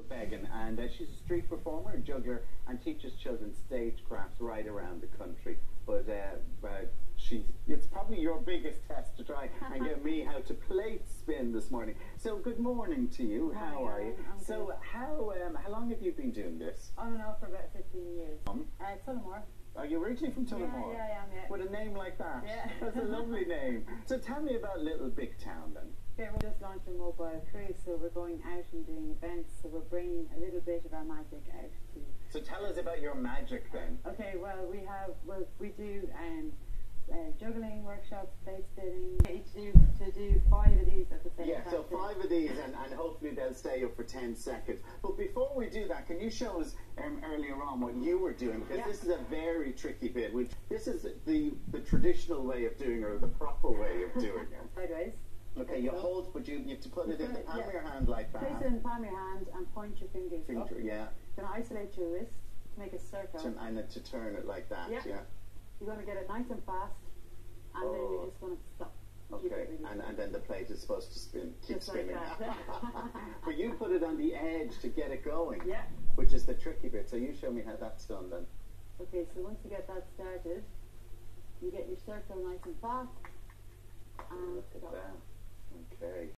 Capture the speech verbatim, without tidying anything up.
Megan, and uh, she's a street performer, a juggler, and teaches children stage crafts right around the country. But uh, uh, she, it's probably your biggest test to try and get me how to plate spin this morning. So good morning to you. Hi, how are you? I'm So good. how um, how long have you been doing this? On and off for about fifteen years. Um, Uh, Tullamore. Are you originally from Tullamore? Yeah, yeah, I am, yeah. With a name like that? Yeah. That's a lovely name. So tell me about Little Big Town then. Okay, we just launched a mobile cruise, so we're going out and doing events, so we're bringing a little bit of our magic out to you. So tell us about your magic then. Okay, well, we have, well, we do um, uh, juggling workshops, plate spinning. We each do, to do five of these at the same Yeah, time. so five of these, and, and hopefully they'll stay up for ten seconds. But before we do that, can you show us um, earlier on what you were doing? Because Yeah. this is a very tricky bit. Which this is the the traditional way of doing it, or the proper way of doing it. Sideways. Okay, you hold, but you, you have to put it in the palm Yeah. of your hand like that. Place it in the palm of your hand and point your fingers up. Finger, yeah. Then isolate your wrist to make a circle. To, and then to turn it like that, Yeah. yeah. You're going to get it nice and fast, and then Oh. you're just going to stop. Keep Okay, it really and, and then the plate is supposed to spin, keep Just like spinning. that. But you put it on the edge to get it going, Yeah. which is the tricky bit. So you show me how that's done then. Okay, so once you get that started, you get your circle nice and fast, and Look at stop. that. Okay.